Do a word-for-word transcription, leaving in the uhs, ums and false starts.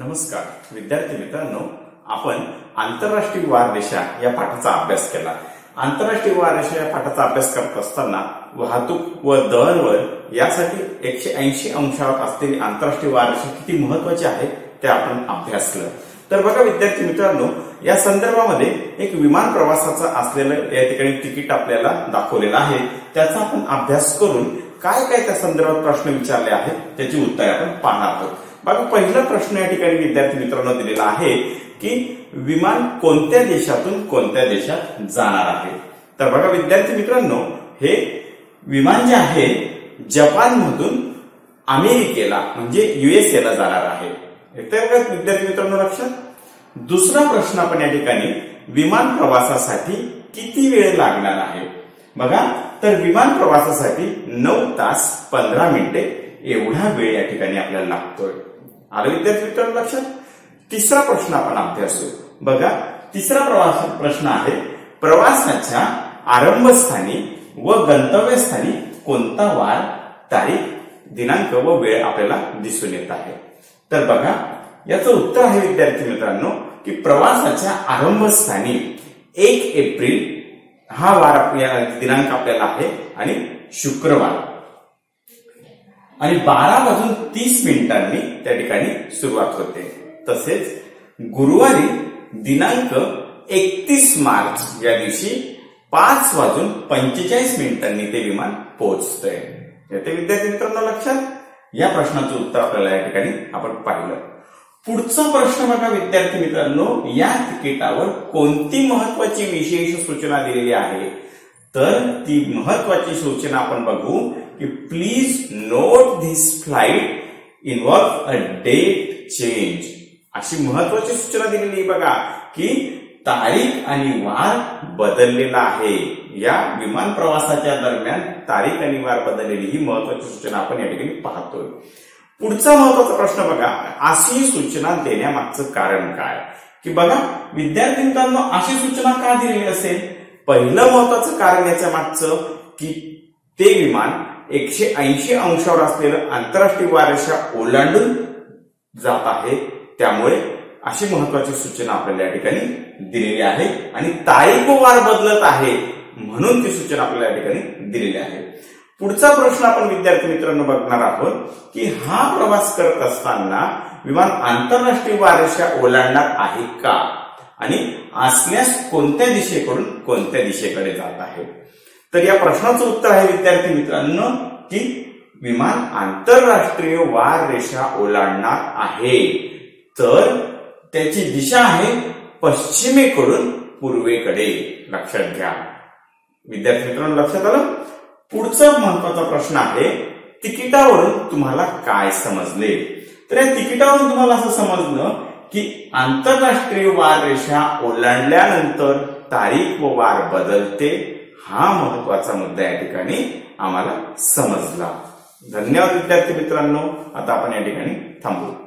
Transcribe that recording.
नमस्कार विद्यार्थी मित्रांनो, आपण आंतरराष्ट्रीय वाररेषा या पाठाचा अभ्यास केला। आंतरराष्ट्रीय वाररेषा या पाठाचा अभ्यास करत असताना वाहतूक व दळणवळण यासाठी एकशे ऐंशी अंशावर असलेली आंतरराष्ट्रीय वाररेषा किती महत्त्वाची आहे ते आपण अभ्यासलं। तर बघा विद्यार्थी मित्रांनो, या संदर्भामध्ये एक विमान प्रवासाचा असलेलं या ठिकाणी तिकीट आपल्याला दाखवलेलं आहे। त्याचा आपण अभ्यास करून काय काय त्या संदर्भात प्रश्न विचारले आहेत त्याची उत्तरे आपण पाहणार आहोत। बघा, पहिला प्रश्न या ठिकाणी विद्यार्थी मित्रांनो दिलेला आहे की विमान कोणत्या देशातून कोणत्या देशात जाणार आहे। तर बघा विद्यार्थी मित्रांनो, हे विमान जे आहे जपान मधून अमेरिकेला म्हणजे युएसए ला जाणार आहे। येते विद्यार्थी मित्रांनो लक्षात। दुसरा प्रश्न आपण या ठिकाणी विमान प्रवासासाठी किती वेळ लागणार आहे। बघा, तर विमान प्रवासासाठी नऊ तास पंधरा मिनिटे एवढा वेळ या ठिकाणी आपल्याला लागतोय। आलं विद्यार्थी मित्रांनो लक्षात। तिसरा प्रश्न आपण अभ्यासू। बघा, तिसरा प्रवास प्रश्न आहे प्रवासाच्या आरंभस्थानी व गंतव्यस्थानी कोणता वार, तारीख, दिनांक व वेळ आपल्याला दिसून येत आहे। तर बघा, याचं उत्तर आहे विद्यार्थी मित्रांनो की प्रवासाच्या आरंभस्थानी एक एप्रिल हा वार आपल्याला दिनांक आपल्याला आहे आणि शुक्रवार आणि बारा वाजून तीस मिनिटांनी त्या ठिकाणी सुरुवात होते। तसेच गुरुवारी दिनांक एकतीस मार्च या दिवशी पाच वाजून पंचेचाळीस मिनिटांनी ते विमान पोहोचतंय। येते विद्यार्थी मित्रांनो लक्षात। या प्रश्नाचं उत्तर आपल्याला या ठिकाणी आपण पाहिलं। पुढचा प्रश्न बघा विद्यार्थी मित्रांनो, या तिकिटावर कोणती महत्वाची विशेष सूचना दिलेली आहे। तर ती महत्वाची सूचना आपण बघू की please note this flight involve a date change, अशी महत्वाची सूचना दिलेली बघा की तारीख आणि वार बदललेला आहे। या विमान प्रवासाच्या दरम्यान तारीख आणि वार बदललेली ही महत्वाची सूचना आपण या ठिकाणी पाहतोय। पुढचा महत्वाचा प्रश्न बघा, अशी सूचना देण्यामागचं कारण काय। की बघा विद्यार्थी मित्रांनो, अशी सूचना का दिलेली असेल। पहिलं महत्वाचं कारण याच्या मागचं की ते विमान एकशे ऐंशी अंशावर असलेलं आंतरराष्ट्रीय वाररेषा ओलांडून जात आहे, त्यामुळे अशी महत्वाची सूचना आपल्याला या ठिकाणी दिलेली आहे आणि तारीख व वार बदलत आहे म्हणून ती सूचना आपल्याला या ठिकाणी दिलेली आहे। पुढचा प्रश्न आपण विद्यार्थी मित्रांनो बघणार आहोत की हा प्रवास करत असताना विमान आंतरराष्ट्रीय वाररेषा ओलांडणार आहे का आणि असल्यास कोणत्या दिशेकडून कोणत्या दिशेकडे जात आहे। तर या प्रश्नाचं उत्तर आहे विद्यार्थी मित्रांनो की विमान आंतरराष्ट्रीय वाररेषा ओलांडणार आहे, तर त्याची दिशा आहे पश्चिमेकडून पूर्वेकडे। लक्षात घ्या विद्यार्थी मित्रांनो, लक्षात आलं। पुढचा महत्वाचा प्रश्न आहे तिकिटावरून तुम्हाला काय समजले। तर या तिकिटावरून तुम्हाला असं समजलं की आंतरराष्ट्रीय वाररेषा ओलांडल्यानंतर तारीख व वार बदलते, हा महत्वाचा मुद्दा या ठिकाणी आम्हाला समजला। धन्यवाद विद्यार्थी मित्रांनो। आता आपण या ठिकाणी थांबू।